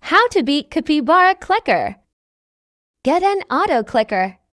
How to beat Capybara clicker. Get an auto clicker.